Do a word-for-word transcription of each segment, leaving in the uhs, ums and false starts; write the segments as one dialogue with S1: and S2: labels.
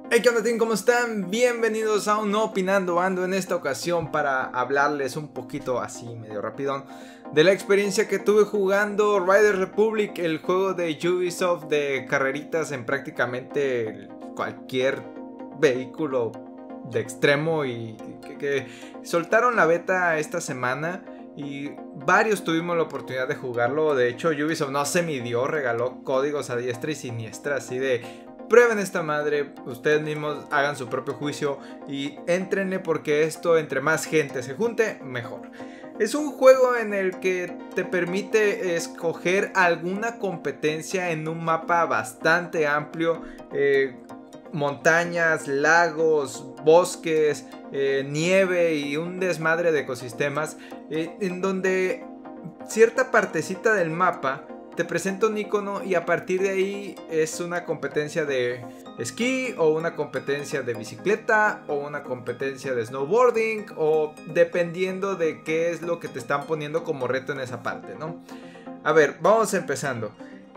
S1: Hey, ¿qué onda, team? ¿Cómo están? Bienvenidos a un Opinando Ando en esta ocasión para hablarles un poquito así, medio rapidón, de la experiencia que tuve jugando Riders Republic, el juego de Ubisoft de carreritas en prácticamente cualquier vehículo de extremo y que, que soltaron la beta esta semana. Y varios tuvimos la oportunidad de jugarlo. De hecho, Ubisoft no se midió, regaló códigos a diestra y siniestra, así de: prueben esta madre, ustedes mismos hagan su propio juicio y éntrenle, porque esto, entre más gente se junte, mejor. Es un juego en el que te permite escoger alguna competencia en un mapa bastante amplio. Eh, montañas, lagos, bosques, eh, nieve y un desmadre de ecosistemas, eh, en donde cierta partecita del mapa te presenta un icono y a partir de ahí es una competencia de esquí o una competencia de bicicleta o una competencia de snowboarding, o dependiendo de qué es lo que te están poniendo como reto en esa parte, ¿no? A ver, vamos empezando.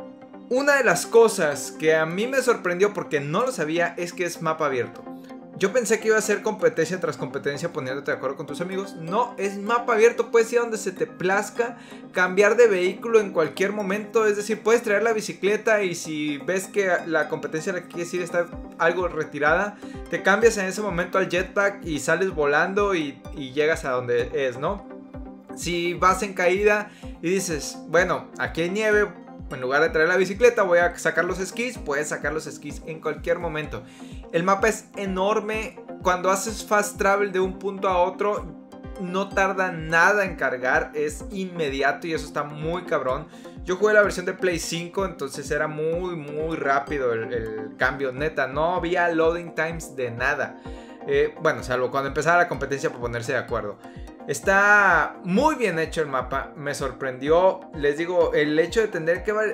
S1: Una de las cosas que a mí me sorprendió, porque no lo sabía, es que es mapa abierto. Yo pensé que iba a ser competencia tras competencia poniéndote de acuerdo con tus amigos. No, es mapa abierto, puedes ir a donde se te plazca, cambiar de vehículo en cualquier momento. Es decir, puedes traer la bicicleta y si ves que la competencia a la que quieres ir está algo retirada, te cambias en ese momento al jetpack y sales volando y, y llegas a donde es, ¿no? Si vas en caída y dices, bueno, aquí hay nieve, en lugar de traer la bicicleta voy a sacar los esquís, puedes sacar los esquís en cualquier momento. El mapa es enorme. Cuando haces fast travel de un punto a otro, no tarda nada en cargar, es inmediato y eso está muy cabrón. Yo jugué la versión de Play cinco, entonces era muy muy rápido el, el cambio, neta, no había loading times de nada. Eh, bueno, salvo cuando empezara la competencia para ponerse de acuerdo. Está muy bien hecho el mapa, me sorprendió. Les digo, el hecho de tener que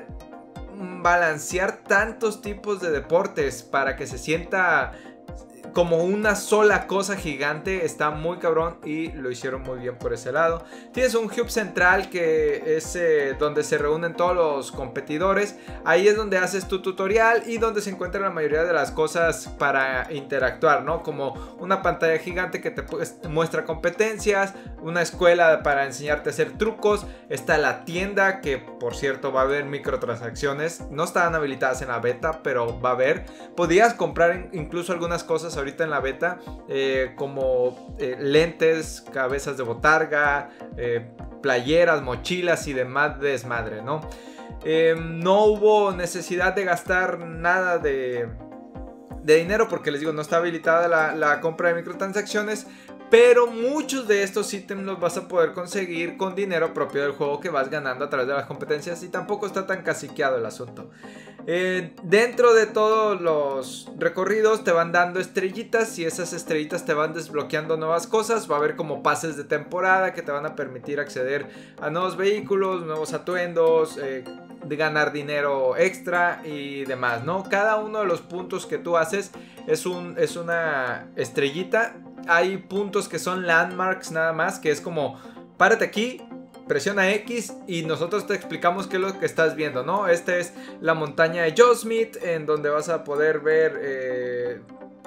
S1: balancear tantos tipos de deportes para que se sienta como una sola cosa gigante está muy cabrón y lo hicieron muy bien por ese lado. Tienes un hub central que es eh, donde se reúnen todos los competidores. Ahí es donde haces tu tutorial y donde se encuentran la mayoría de las cosas para interactuar, ¿no? Como una pantalla gigante que te muestra competencias, una escuela para enseñarte a hacer trucos. Está la tienda, que por cierto va a haber microtransacciones. No estaban habilitadas en la beta, pero va a haber. Podías comprar incluso algunas cosas ahorita en la beta, eh, como eh, lentes, cabezas de botarga, eh, playeras, mochilas y demás desmadre, ¿no? Eh, no hubo necesidad de gastar nada de, de dinero, porque les digo, no está habilitada la, la compra de microtransacciones. Pero muchos de estos ítems los vas a poder conseguir con dinero propio del juego que vas ganando a través de las competencias, y tampoco está tan caciqueado el asunto. Eh, dentro de todos los recorridos te van dando estrellitas y esas estrellitas te van desbloqueando nuevas cosas. Va a haber como pases de temporada que te van a permitir acceder a nuevos vehículos, nuevos atuendos, eh, de ganar dinero extra y demás, ¿no? Cada uno de los puntos que tú haces es, un, es una estrellita. Hay puntos que son landmarks nada más, que es como: párate aquí, presiona X y nosotros te explicamos qué es lo que estás viendo, ¿no? Esta es la montaña de Joe Smith, en donde vas a poder ver eh,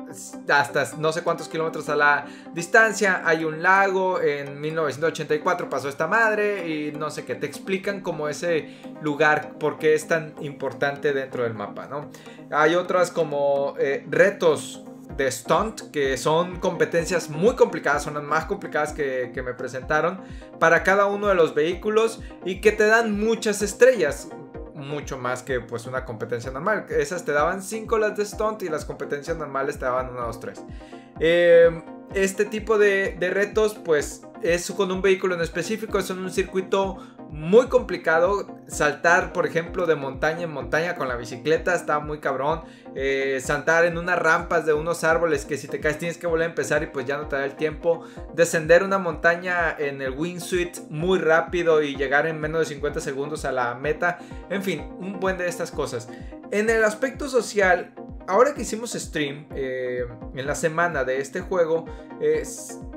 S1: hasta no sé cuántos kilómetros a la distancia. Hay un lago, en mil novecientos ochenta y cuatro pasó esta madre y no sé qué. Te explican como ese lugar, por qué es tan importante dentro del mapa, ¿no? Hay otras como eh, retos de stunt, que son competencias muy complicadas, son las más complicadas que, que me presentaron para cada uno de los vehículos, y que te dan muchas estrellas, mucho más que pues una competencia normal. Esas te daban cinco, las de stunt, y las competencias normales te daban uno, dos, tres. Eh, este tipo de, de retos pues es con un vehículo en específico, es en un circuito muy complicado. Saltar, por ejemplo, de montaña en montaña con la bicicleta está muy cabrón. Eh, saltar en unas rampas de unos árboles que si te caes tienes que volver a empezar y pues ya no te da el tiempo. Descender una montaña en el wingsuit muy rápido y llegar en menos de cincuenta segundos a la meta. En fin, un buen de estas cosas. En el aspecto social, ahora que hicimos stream eh, en la semana de este juego, eh,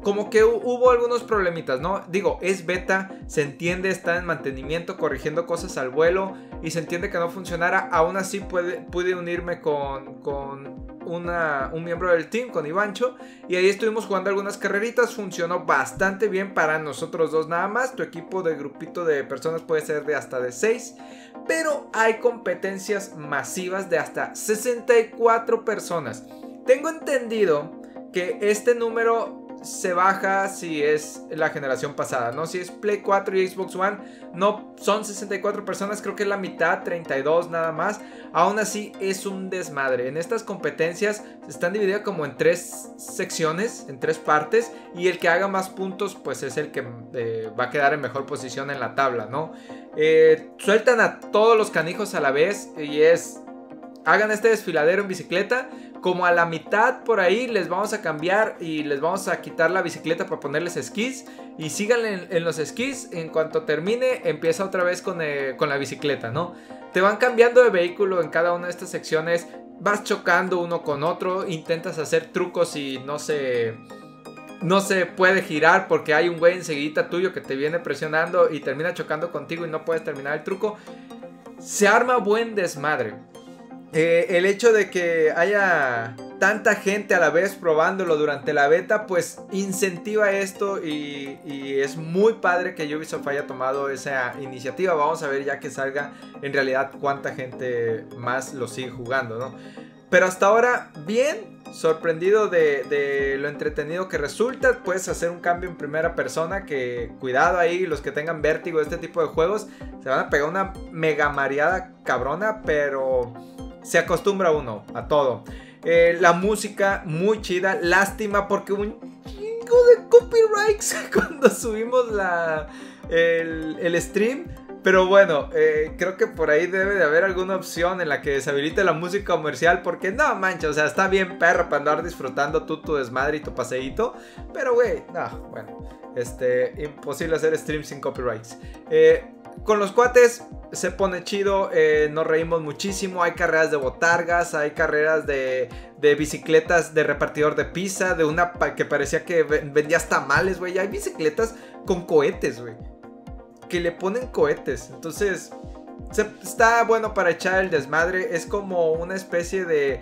S1: como que hubo algunos problemitas, ¿no? Digo, es beta, se entiende, está en mantenimiento, corrigiendo cosas al vuelo y se entiende que no funcionara. Aún así puede, pude unirme con, con una, un miembro del team, con Ivancho, y ahí estuvimos jugando algunas carreritas. Funcionó bastante bien para nosotros dos nada más. Tu equipo de grupito de personas puede ser de hasta de seis, pero hay competencias masivas de hasta sesenta y cuatro personas. Tengo entendido que este número se baja si es la generación pasada, ¿no? Si es Play cuatro y Xbox One, no son sesenta y cuatro personas, creo que es la mitad, treinta y dos nada más. Aún así es un desmadre. En estas competencias están divididas como en tres secciones, en tres partes, y el que haga más puntos pues es el que eh, va a quedar en mejor posición en la tabla, ¿no? Eh, sueltan a todos los canijos a la vez y es... hagan este desfiladero en bicicleta. Como a la mitad por ahí les vamos a cambiar y les vamos a quitar la bicicleta para ponerles esquís. Y síganle en, en los esquís. En cuanto termine, empieza otra vez con, eh, con la bicicleta, ¿no? Te van cambiando de vehículo en cada una de estas secciones. Vas chocando uno con otro. Intentas hacer trucos y no se... no se puede girar porque hay un güey enseguida tuyo que te viene presionando y termina chocando contigo y no puedes terminar el truco. Se arma buen desmadre. Eh, el hecho de que haya tanta gente a la vez probándolo durante la beta pues incentiva esto y, y es muy padre que Ubisoft haya tomado esa iniciativa. Vamos a ver ya que salga en realidad cuánta gente más lo sigue jugando, ¿no? Pero hasta ahora bien, sorprendido de, de lo entretenido que resulta. Puedes hacer un cambio en primera persona que, cuidado ahí, los que tengan vértigo de este tipo de juegos se van a pegar una mega mareada cabrona, pero... se acostumbra uno a todo. Eh, la música muy chida. Lástima porque un chingo de copyrights cuando subimos la, el, el stream. Pero bueno, eh, creo que por ahí debe de haber alguna opción en la que deshabilite la música comercial. Porque no mancha, o sea, está bien perro para andar disfrutando tú tu desmadre y tu paseíto. Pero güey, no, bueno, este, imposible hacer stream sin copyrights. Eh... Con los cuates se pone chido, eh, nos reímos muchísimo. Hay carreras de botargas, hay carreras de, de bicicletas de repartidor de pizza, de una que parecía que vendías tamales, güey. Hay bicicletas con cohetes, güey, que le ponen cohetes. Entonces, se, está bueno para echar el desmadre. Es como una especie de,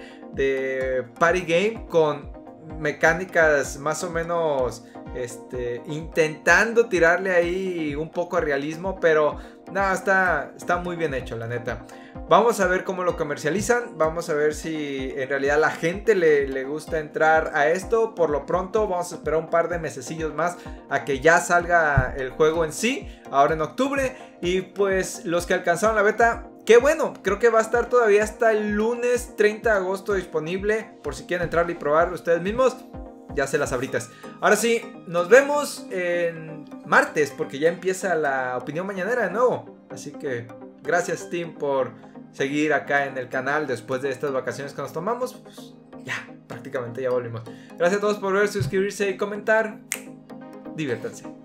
S1: de party game con mecánicas más o menos... Este, intentando tirarle ahí un poco a realismo, pero no, está, está muy bien hecho, la neta. Vamos a ver cómo lo comercializan, vamos a ver si en realidad la gente le, le gusta entrar a esto. Por lo pronto vamos a esperar un par de mesecillos más a que ya salga el juego en sí, ahora en octubre. Y pues los que alcanzaron la beta, qué bueno, creo que va a estar todavía hasta el lunes treinta de agosto disponible, por si quieren entrar y probar ustedes mismos. Ya se las abritas. Ahora sí, nos vemos en martes, porque ya empieza la opinión mañanera de nuevo. Así que gracias, Team, por seguir acá en el canal después de estas vacaciones que nos tomamos. Pues ya, prácticamente ya volvimos. Gracias a todos por ver, suscribirse y comentar. Diviértanse.